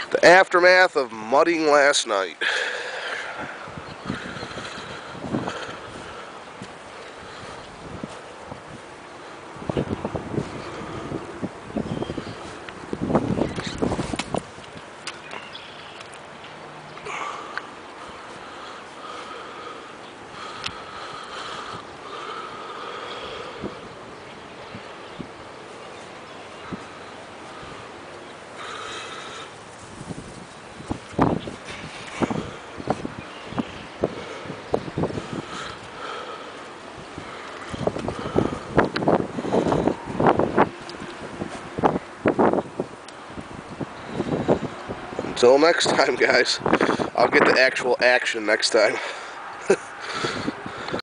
The aftermath of mudding last night. Until next time, guys. I'll get to actual action next time.